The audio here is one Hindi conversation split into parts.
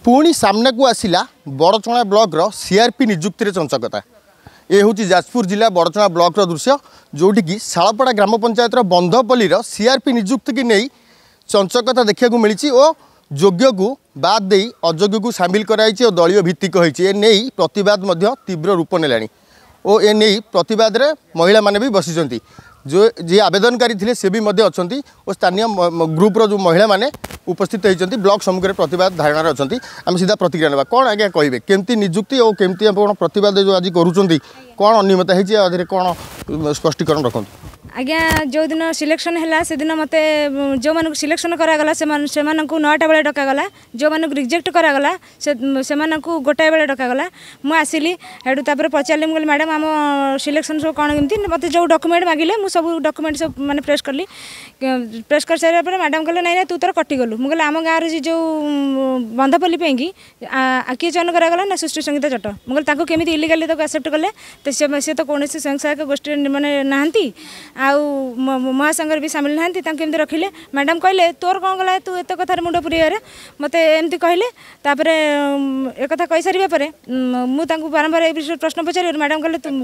पुणी सामना को आसिला बड़चणा ब्लॉक रो सीआरपी नियुक्ति रे चंचकता। ये हूँ जाजपुर जिला बड़चणा ब्लॉक रो दृश्य जोटी की शालपड़ा ग्राम पंचायत बंधपल्ली सीआरपी नियुक्ति की नहीं चंचकता देखा मिली और योग्य को बाद दे अयोग्य को सामिल कराई और दलीय भित्तिक होती नहीं प्रतिवाद तीव्र रूप नेलानी और ए नहीं प्रतिवाद रे महिला माने भी बसी जो जी आवेदनकारी थे से भी अच्छा और स्थानीय ग्रुप्र जो महिला माने उपस्थित होती ब्लॉक सम्मुख में प्रतिवाद धारणा अच्छा आम सीधा प्रतिक्रिया ना कौन आज्ञा कहे केमती नियुक्ति और केमती आप प्रतिवाद जो आज करुँच कौन अनियमित होती कौन स्पष्टीकरण रखु आज्ञा जो दिन सिलेक्शन है से दिन मत जो मानक सिलेक्शन करागला से 9टा बेले डकागला जो मानक रिजेक्ट करागला से गोटाए बेले डकागला मु आसिली हेडू तापर पचारि मुझे मैडम आम सिलेक्शन सब कौन केमती मत जो डॉक्यूमेंट मागिले मु सब डॉक्यूमेंट सब माने प्रेस करली प्रेस कर सारा पर मैडम कहले नहीं तू तोर कटिगलु मुझे आम गाँव जो बंधपल्ली पे किए चयन करागला ना सृष्टि संगीता चट मुझे केमी इलिगाली एक्सेप्ट कले तो सी तो कौन स्वयं सहायक गोष्ठी मैंने नहांती आउ महासंघर भी सामिल नहांती केमती रखिले मैडम कहले तोर कौन गला तू एत कथार मुंड पुराइबारे मत एमती कहले तापर एक कथा कहि सारिबा परे मु तांकु बारंबार ए प्रश्न पचारि मैडम कहले तुम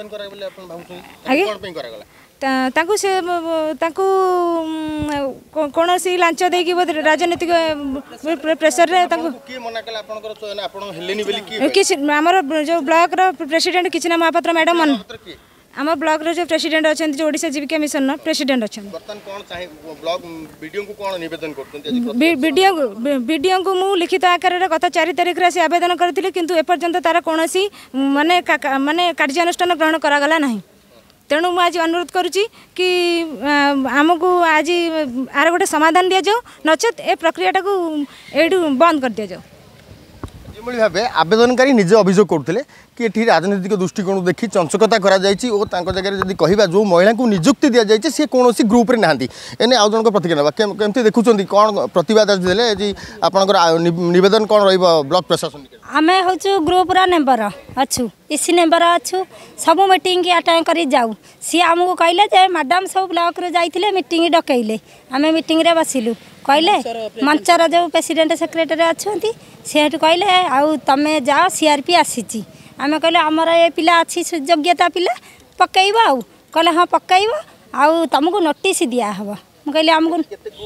तांकु से तांकु कौन सी लांच देकी राजनीतिक प्रेसर रे तांकु की मना कला आपनकर चयन आपन हेलेनी बेली की किछ हमर जो ब्लॉक रो प्रेसिडेंट किछ ना महापात्र मैडम आम ब्लॉक रो जो प्रेसिडेंट अच्छा जो ओडिशा जीविका मिशन प्रेसिडेंट अच्छा बर्तन कौन चाहे ब्लॉक वीडियो को कौन निवेदन करते वीडियो को मु लिखित आकार रे गत 4 तारिख रे आवेदन करथिले किंतु एपर्यंत तार कोनोसी माने कार्यानुष्ठान ग्रहण करागला नहीं तेणु मुझे आज अनुरोध करुच्ची कि आमको आज आर गोटे समाधान दि जाओ नचेत ए प्रक्रिया को एठू बंद कर दि जाओ भाव आवेदनकारी निजे अभियोग करते कि ये राजनीतिक दृष्टिकोण देखी चंचकता जगह जब कह जो महिला को नियुक्ति दि जाए सी कौन ग्रुप रे नहांती एने आउ जन प्रतिक्रिया केमती देखुं कौन प्रतिवाद दे आपंकर नवेदन कौन ब्लॉक प्रशासन आम हूँ ग्रुप मेम्बर अच्छु इसी मेम्बर अच्छु सब मीटिंग अटेंड कर जाऊ सी आमको कहले जे मैडम सब ब्लॉक रे जाइथिले मीटिंग डकैले आम मीटिंग रे बसिलु कहले मंचर जो प्रेसिडेंट सेक्रेटरी अच्छा सी कहले आउ तमें जाओ सीआरपी आसी आम कहले आमर ये पिला अच्छी योग्यता पिला पकईब आउ कहले हाँ पकईब आउ तुमको नोटिस दिया हम कहले आमको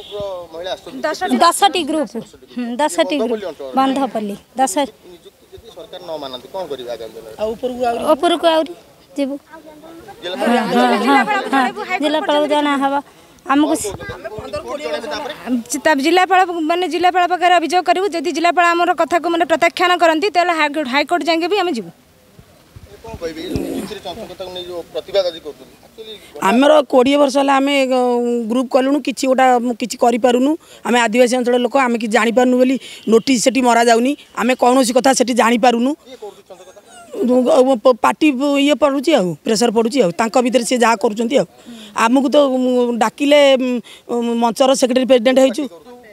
10टी ग्रुप 10टी ग्रुप बंधपल्ली 10 ऊपर को आउरी जीवु जिलापाल जाना हवा आमको जिलापाल माने जिलापाल पाखे अभियोग करूँ जदि जिलापाल आम कथा को मैंने प्रत्याख्यान करती हाईकोर्ट जाएंगे भी आम जीवु आमर 20 वर्ष है आम ग्रुप कलुणु कि गोटा कि करूँ आम आदिवासी अंचल लोक आम कि जापारू बोली नोटिस से मरा जाऊनी आम कौन कथा से जापारूनु पार्टी ये पड़ुची आ प्रेसर पड़ुची भितर सी जहाँ कर आमको तो डाकिले मंचर सेक्रेटरी प्रेसिडेंट होइछु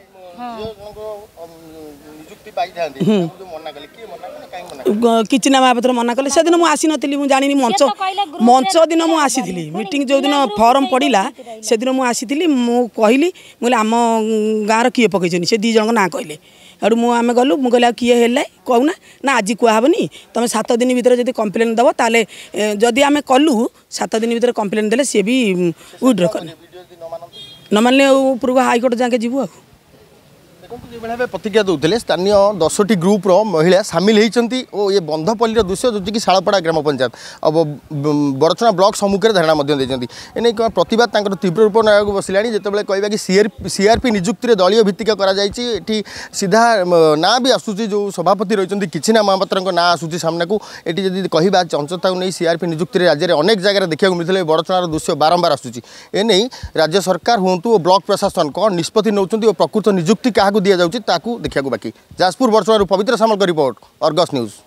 किसी ना महापात्र मना कले से दिन मुझे आसी नी जानी मंच दिन मुझे आसी मीटिंग जो दिन फॉर्म पड़ा से दिन मुझे आसी कहली मुझे आम गाँव किए पकई से 2 जन ना कहले आड़ मुझे गलु मुझे कहले किए है कहूना ना आज कहबनी तुम 7 दिन भीतर जब कम्प्लेन दब ताले जदि आम कलु 7 दिन भीतर कम्प्लेन देले सी भी विड्र कले न मानले ऊपर हाईकोर्ट जाके जीवु आ प्रतिक्रिया दूसरे स्थानीय 10टी ग्रुप्र महिला सामिल होती और ये बंधपल्ली दृश्य जो कि शालपड़ा ग्राम पंचायत अब बड़चणा ब्लॉक सम्मुख में धारणा देने प्रतिवाद तीव्र रूप ना बसला जिते कहवा कि सीआरपी नियुक्ति दलीय भित्तिक कर सीधा ना भी आसूसी जो सभापति रही किसी ना महापात्र ना आसूसी सामना को ये जब कह चंचता नहीं सीआरपी नियुक्ति राज्य में अनेक जगह देखा मिलता है बड़चणार दृश्य बारंबार आसूसी एने राज्य सरकार हूँ और ब्लॉक प्रशासन कौन निष्पत्ति नौ प्रकृत नियुक्ति क्या दि जाऊँगी देखा बाकी जाजपुर बड़चणार पवित्र सामल का रिपोर्ट अर्गस न्यूज।